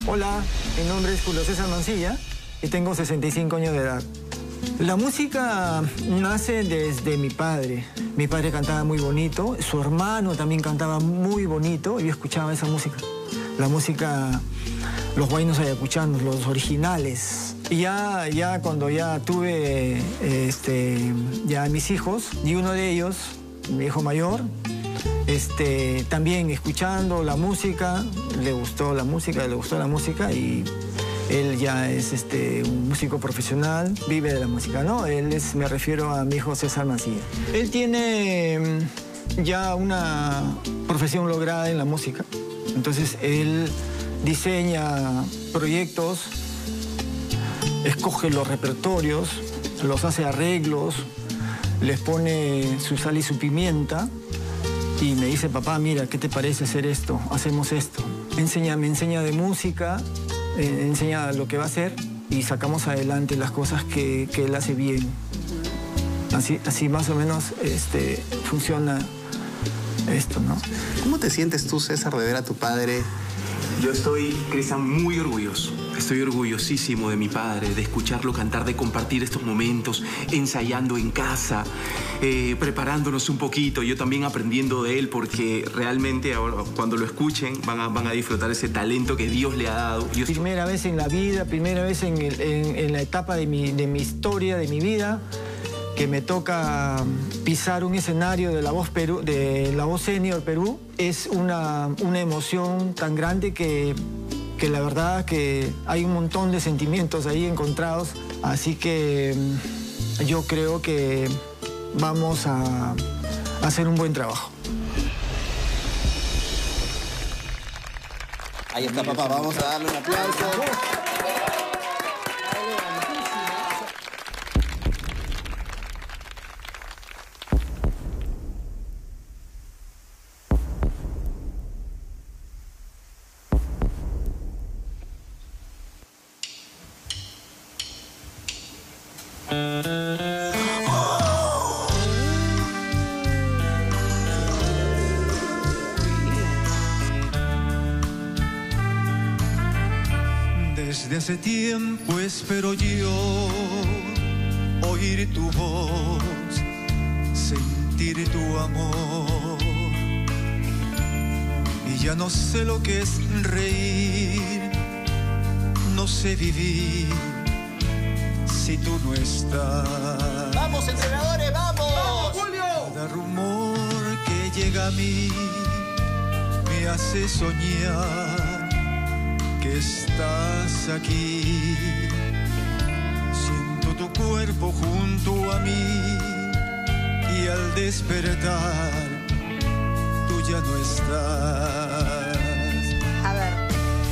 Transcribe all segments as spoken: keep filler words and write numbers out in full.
Hola, mi nombre es Julio César Mancilla y tengo sesenta y cinco años de edad. La música nace desde mi padre. Mi padre cantaba muy bonito, su hermano también cantaba muy bonito y yo escuchaba esa música. La música, los huaynos ayacuchanos, los originales. Y ya, ya cuando ya tuve este, ya mis hijos, y uno de ellos, mi hijo mayor, este, también escuchando la música, le gustó la música, le gustó la música y él ya es este, un músico profesional, vive de la música, ¿no? Él es, me refiero a mi hijo César Mancilla. Él tiene ya una profesión lograda en la música, entonces él diseña proyectos, escoge los repertorios, los hace arreglos, les pone su sal y su pimienta y me dice, papá, mira, ¿qué te parece hacer esto? Hacemos esto. Me enseña, me enseña de música, eh, enseña lo que va a hacer y sacamos adelante las cosas que, que él hace bien. Así, así más o menos este, funciona esto, ¿no? ¿Cómo te sientes tú, César, de ver a tu padre? Yo estoy, Cristian, muy orgulloso. Estoy orgullosísimo de mi padre, de escucharlo cantar, de compartir estos momentos, ensayando en casa, eh, preparándonos un poquito, yo también aprendiendo de él, porque realmente ahora, cuando lo escuchen van a, van a disfrutar ese talento que Dios le ha dado. Yo primera estoy... vez en la vida, primera vez en, el, en, en la etapa de mi, de mi historia, de mi vida, que me toca pisar un escenario de La Voz Perú, de La Voz Senior Perú, es una, una emoción tan grande que, que la verdad que hay un montón de sentimientos ahí encontrados, así que yo creo que vamos a, a hacer un buen trabajo. Ahí está, papá, vamos a darle un aplauso. Desde hace tiempo espero yo oír tu voz, sentir tu amor. Y ya no sé lo que es reír, no sé vivir si tú no estás. ¡Vamos, entrenadores, vamos! ¡Vamos, Julio! Cada rumor que llega a mí me hace soñar que estás aquí. Siento tu cuerpo junto a mí y al despertar tú ya no estás. A ver.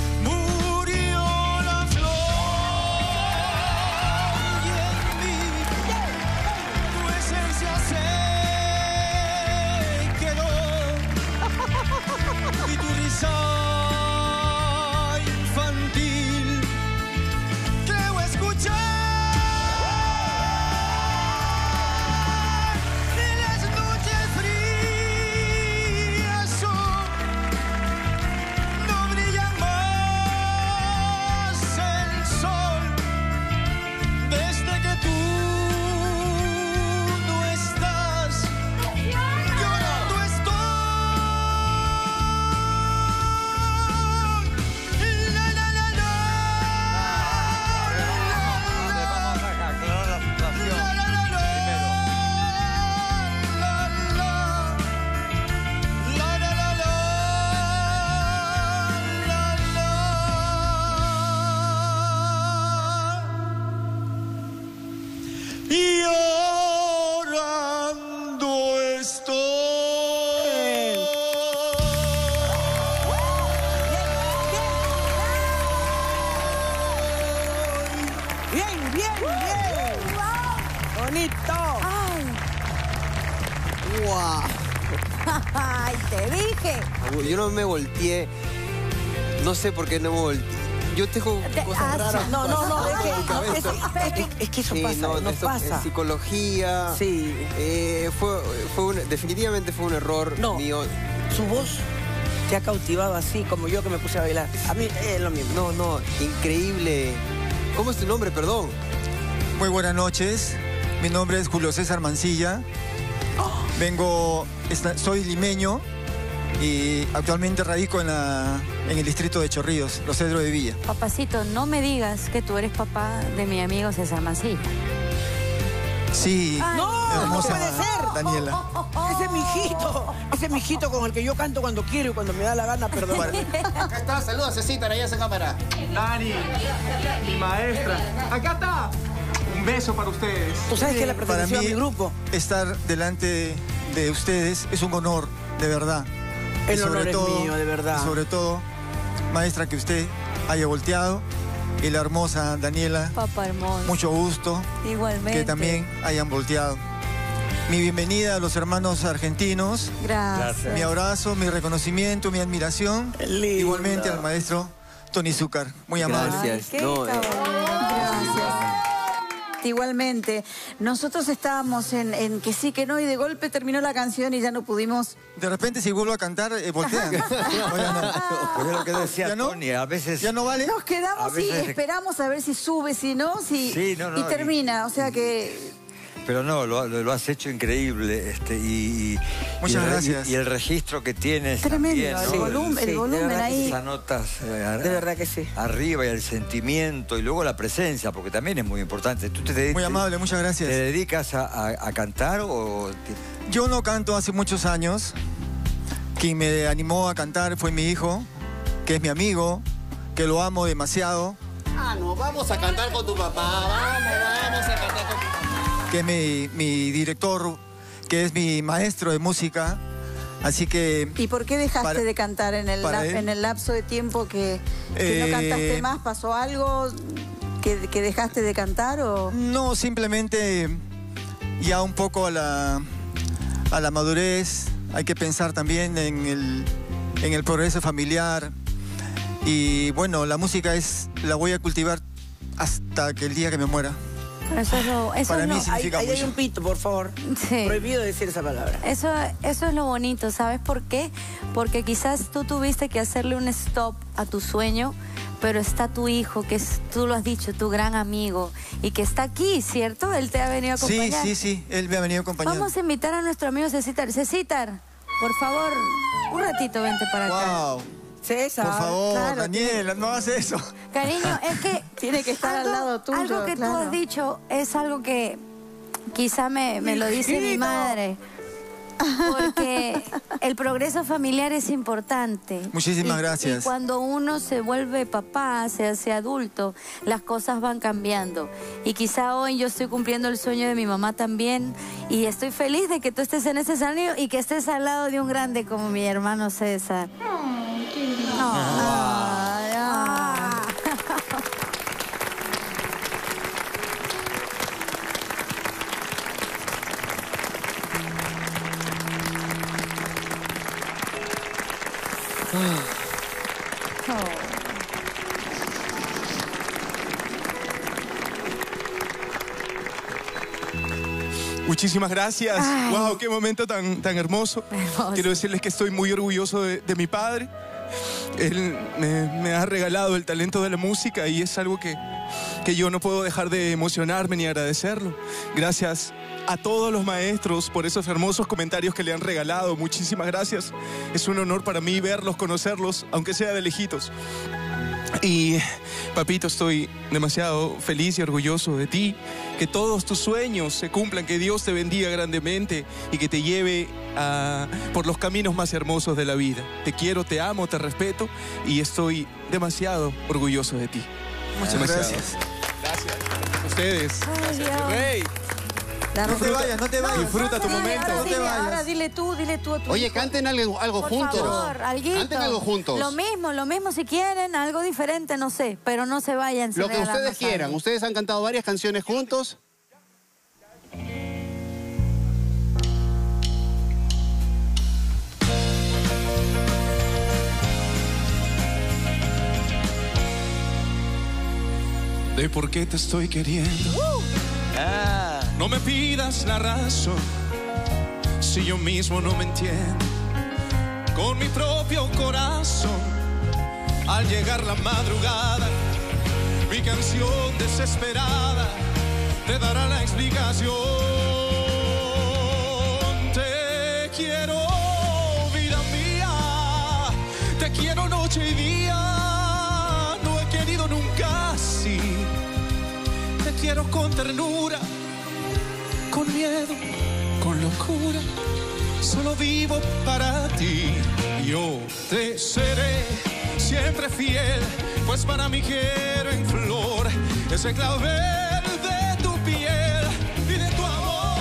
¡Ay, te dije! Yo no me volteé. No sé por qué no me volteé. Yo tengo cosas ah, raras. No, no, no. Es que, es, es, que, es que eso sí, pasa. No, nos esto, pasa. En psicología. Sí. Eh, fue, fue un, definitivamente fue un error no. mío. Su voz. te ha cautivado así como yo que me puse a bailar? A mí es lo mismo. No, no, increíble. ¿Cómo es tu nombre, perdón? Muy buenas noches. Mi nombre es Julio César Mancilla. Vengo, esta- soy limeño y actualmente radico en, la, en el distrito de Chorrillos, Los Cedros de Villa. Papacito, no me digas que tú eres papá de mi amigo César Mancilla. Sí, No, hermosa no puede ser. Daniela. Ese es mi hijito. Ese es mi hijito con el que yo canto cuando quiero y cuando me da la gana, perdón. Acá está, saluda, Cecita, ahí esa cámara. Dani, mi maestra. Acá está. Un beso para ustedes. Tú sabes que la Para perteneció a mí, mi grupo. estar delante de ustedes es un honor, de verdad. El Y sobre honor es todo- mío, de verdad. y sobre todo, maestra, que usted haya volteado y la hermosa Daniela, Papá hermoso. mucho gusto Igualmente. que también hayan volteado. Mi bienvenida a los hermanos argentinos, Gracias. mi abrazo, mi reconocimiento, mi admiración. Lindo. Igualmente al maestro Tony Zúcar, muy amable. Gracias. Ay, qué No, eh, cabrón. Gracias. Igualmente, nosotros estábamos en, en que sí, que no, y de golpe terminó la canción y ya no pudimos. De repente si vuelvo a cantar, eh, voltean. No, ya no. Pues es lo que decía ¿Ya no? Tony, a veces... ¿Ya no vale? Nos quedamos A y veces- esperamos a ver si sube, si no, si. Sí, no, no, y y- termina, o sea que. Pero no, lo, lo- lo has hecho increíble. Este, y, y- Muchas y el re- gracias. Y, y el registro que tienes Tremendo, también, el, ¿no? volum- el Sí, de volumen verdad que ahí. Esas notas eh, ar- De verdad que sí. arriba y el sentimiento y luego la presencia, porque también es muy importante. ¿Tú te, Muy te- amable, muchas te gracias. dedicas a, a- a cantar o...? te- Yo no canto hace muchos años. Quien me animó a cantar fue mi hijo, que es mi amigo, que lo amo demasiado, Ah, no, vamos a cantar con tu papá. Vamos, vamos a cantar con tu papá. que es mi, mi director, que es mi maestro de música. Así que ¿Y por qué dejaste Para- de cantar en el, para lap- él. en el lapso de tiempo que, que no Eh, cantaste más? ¿Pasó algo que, que dejaste de cantar o...? no, simplemente ya un poco a la, a la madurez. Hay que pensar también en el, en el progreso familiar. Y bueno, la música es la voy a cultivar hasta que el día que me muera. Eso es lo, eso Para es mí lo- sí. Ahí, significa ahí hay mucho. un pito, por favor. Sí. Prohibido decir esa palabra. Eso, eso es lo bonito, ¿sabes por qué? Porque quizás tú tuviste que hacerle un stop a tu sueño, pero está tu hijo, que es, tú lo has dicho, tu gran amigo, y que está aquí, ¿cierto? Él te ha venido a Sí, acompañar. sí, sí, él me ha venido acompañando. Vamos a invitar a nuestro amigo Cecitar. Cecitar, por favor, un ratito vente para acá. Wow, César. por favor, claro, Daniela, no hagas eso. Cariño, es que... Tiene que estar al lado tuyo, Algo que tú claro. has dicho es algo que quizá me, me lo dice mi Hijito. madre. Porque el progreso familiar es importante. Muchísimas Y- gracias. Y cuando uno se vuelve papá, se hace adulto, las cosas van cambiando. Y quizá hoy yo estoy cumpliendo el sueño de mi mamá también. Y estoy feliz de que tú estés en ese escenario y que estés al lado de un grande como mi hermano César. Ay, ay. Muchísimas gracias. Ay. Wow, qué momento tan, tan hermoso. Hermoso. Quiero decirles que estoy muy orgulloso de, de mi padre. Él me, me ha regalado el talento de la música y es algo que, que yo no puedo dejar de emocionarme ni agradecerlo. Gracias a todos los maestros por esos hermosos comentarios que le han regalado. Muchísimas gracias. Es un honor para mí verlos, conocerlos, aunque sea de lejitos. Y, papito, estoy demasiado feliz y orgulloso de ti. Que todos tus sueños se cumplan, que Dios te bendiga grandemente y que te lleve a- por los caminos más hermosos de la vida. Te quiero, te amo, te respeto y estoy demasiado orgulloso de ti. Muchas Demasiado. gracias. Gracias. A ustedes. Ay, Dios. Rey. La No te vayas, no te vayas. Disfruta tu Dile, momento. Ahora, No te dile, vayas. ahora dile tú, dile tú a tu Oye, hijo. canten algo, algo Por juntos. favor, alguito. Canten algo juntos. Lo mismo, lo mismo si quieren, algo diferente, no sé, pero no se vayan. sin Lo que regalarnos ustedes quieran. algo. Ustedes han cantado varias canciones juntos. De por qué te estoy queriendo. Ah, No me pidas la razón si yo mismo no me entiendo. con mi propio corazón. Al llegar la madrugada, mi canción desesperada te dará la explicación. Te quiero, vida mía, te quiero noche y día. No he querido nunca así. Te quiero con ternura, con miedo, con locura. Solo vivo para ti. Yo te seré siempre fiel, pues para mí quiero en flor ese clavel de tu piel y de tu amor.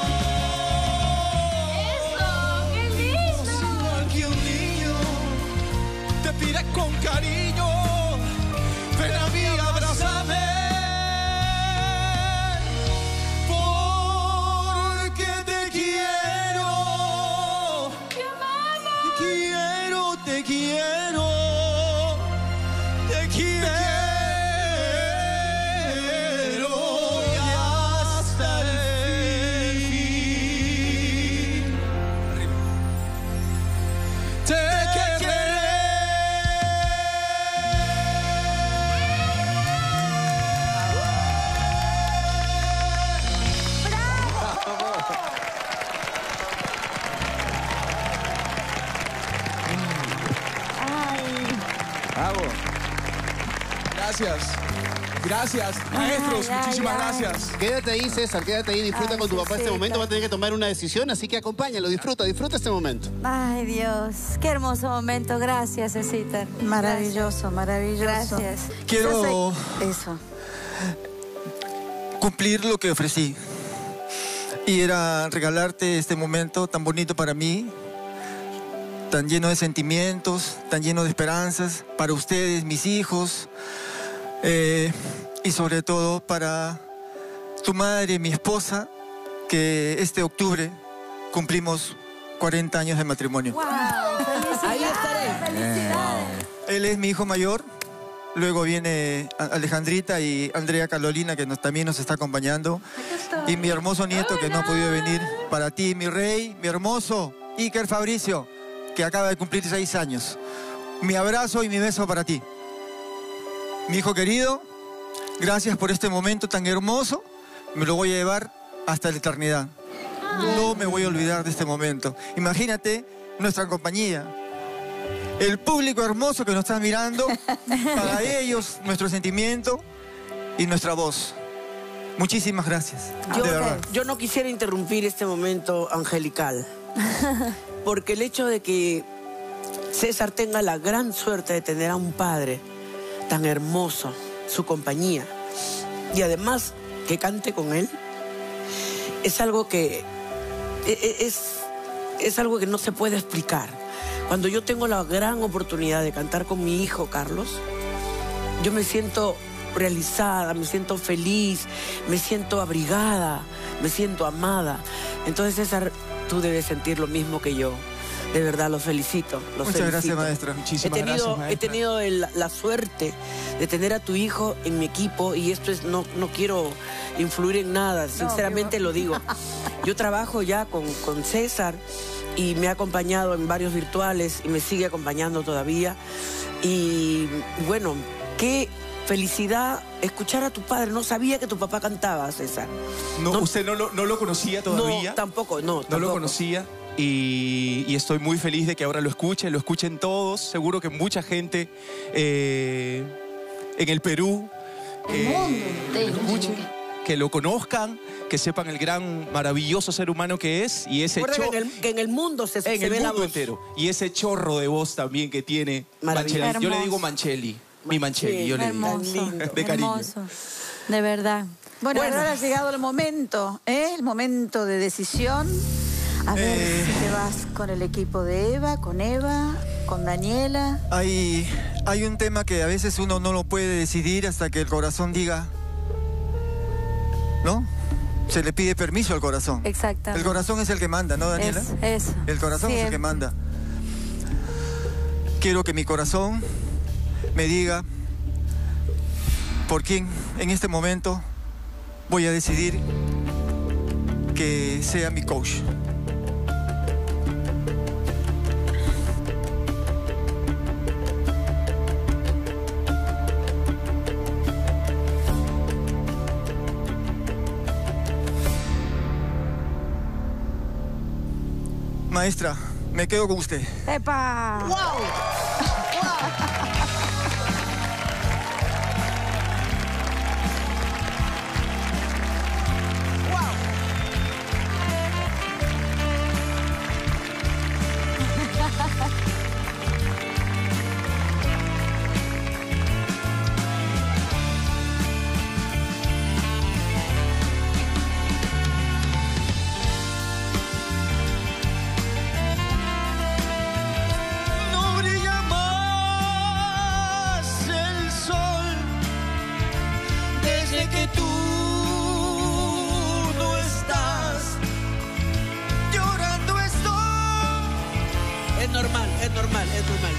¡Eso! ¡Qué lindo! Igual que un niño te pide con cariño, ven a mí, abrázame. Porque te quiero. Te quiero, te quiero. Te quiero y hasta el fin. Te querré. Bravo. Gracias. Gracias, maestros. Ay, muchísimas ay, ay. gracias. Quédate ahí, César, quédate ahí, disfruta Ay, con tu papá este Cecita. momento, va a tener que tomar una decisión, así que acompáñalo, disfruta, disfruta este momento. Ay, Dios. Qué hermoso momento. Gracias, Cecita. Maravilloso, maravilloso. Gracias. Quiero Eso. cumplir lo que ofrecí. Y era regalarte este momento tan bonito para mí, tan lleno de sentimientos, tan lleno de esperanzas, para ustedes, mis hijos, eh, y sobre todo para tu madre, mi esposa, que este octubre cumplimos cuarenta años de matrimonio. Wow, felicidades. Ahí estaré. Felicidades. Él es mi hijo mayor, luego viene A- Alejandrita y Andrea Carolina, que nos- también nos está acompañando, y mi hermoso nieto que no ha podido venir. Para ti, mi rey, mi hermoso Iker Fabricio, que acaba de cumplir seis años. Mi abrazo y mi beso para ti. Mi hijo querido, gracias por este momento tan hermoso. Me lo voy a llevar hasta la eternidad. No me voy a olvidar de este momento. Imagínate nuestra compañía. El público hermoso que nos está mirando, para ellos nuestro sentimiento y nuestra voz. Muchísimas gracias. Yo, de verdad. yo no quisiera interrumpir este momento angelical, porque el hecho de que César tenga la gran suerte de tener a un padre tan hermoso, su compañía, y además que cante con él, es algo que e- e- es, es algo que no se puede explicar. Cuando yo tengo la gran oportunidad de cantar con mi hijo Carlos, yo me siento realizada, me siento feliz, me siento abrigada, me siento amada. Entonces, César, tú debes sentir lo mismo que yo. De verdad, los felicito. Los Muchas felicito. gracias, maestra. He Muchísimas tenido, gracias, he maestra. tenido el- la suerte de tener a tu hijo en mi equipo y esto es, no, no quiero influir en nada, sinceramente lo digo. Yo trabajo ya con, con César y me ha acompañado en varios virtuales y me sigue acompañando todavía. Y bueno, qué felicidad escuchar a tu padre. No sabía que tu papá cantaba, César. No, No. ¿Usted no lo, no lo conocía todavía? No, tampoco, no. No tampoco. lo conocía y, y estoy muy feliz de que ahora lo escuchen, lo escuchen todos. Seguro que mucha gente eh, en el Perú eh, lo escuchen, que lo conozcan, que sepan el gran, maravilloso ser humano que es y ese Recuerda cho- que en el, que en el mundo se, en se el ve la mundo voz. entero y ese chorro de voz también que tiene Maravilloso. Mancheli. Yo le Hermoso. digo Mancheli, mi Mancheli, yo le digo. Hermoso. lindo. De cariño. Hermoso. De verdad. Bueno, Bueno. ahora ha llegado el momento, ¿eh? El momento de decisión. A ver Eh. si te vas con el equipo de Eva, con Eva, con Daniela. Hay, hay un tema que a veces uno no lo puede decidir hasta que el corazón diga, ¿no? Se le pide permiso al corazón. Exactamente. El corazón es el que manda, ¿no, Daniela? Es- eso. El corazón es el que Siempre. manda. Quiero que mi corazón me diga por quién en este momento voy a decidir que sea mi coach. Maestra, me quedo con usted. ¡Epa! ¡Wow! Es normal, es normal, es normal.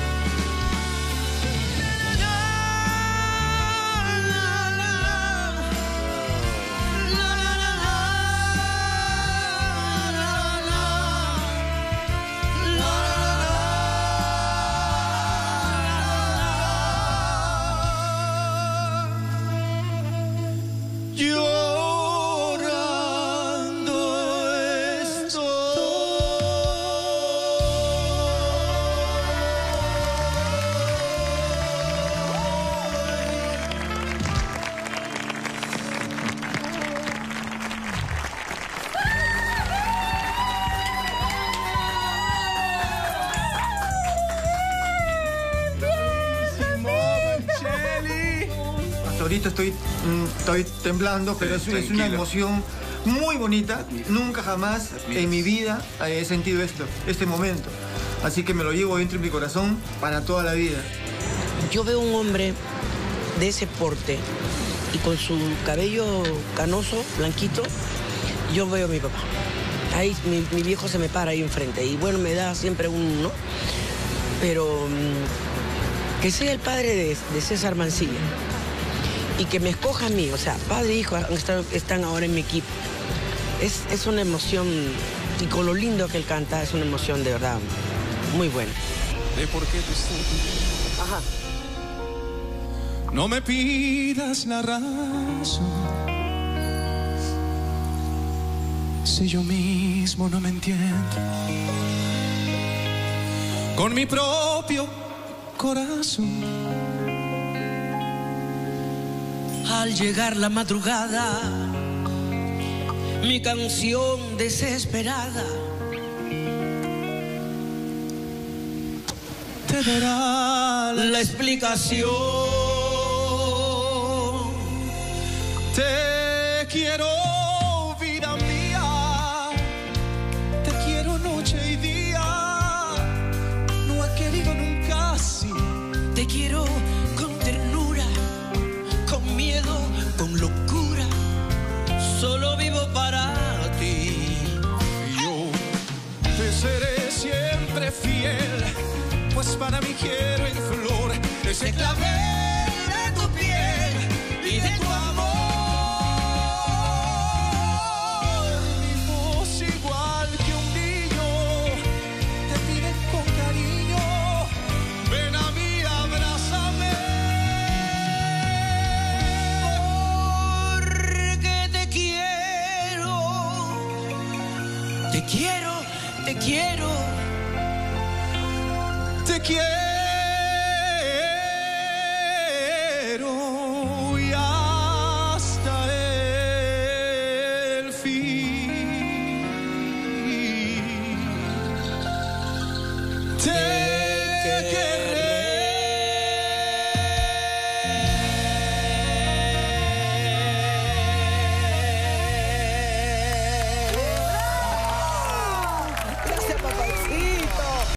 Ahorita estoy, mm, estoy temblando, pero es, es una emoción muy bonita. Nunca jamás en mi vida he sentido esto, este momento. Así que me lo llevo dentro de mi corazón para toda la vida. Yo veo un hombre de ese porte y con su cabello canoso, blanquito, yo veo a mi papá. Ahí mi, mi viejo se me para ahí enfrente y bueno, me da siempre un, ¿no? Pero mmm, que sea el padre de, de César Mancilla y que me escoja a mí, o sea, padre e hijo están, están ahora en mi equipo. Es, es una emoción, y con lo lindo que él canta, es una emoción de verdad muy buena. ¿De por qué te estoy? Ajá. No me pidas la razón, si yo mismo no me entiendo con mi propio corazón. Al llegar la madrugada, mi canción desesperada te dará la, la explicación. Te quiero, vida mía, te quiero noche y día, no he querido nunca así. Te quiero con ternura, con miedo, con locura, solo vivo para ti. Y yo te seré siempre fiel, pues para mí quiero en flor ese clavel de tu piel y de tu amor. Mi voz igual que un niño te pide con cariño, ven a mí, abrázame. Porque te quiero, te quiero, te quiero. Te quiero.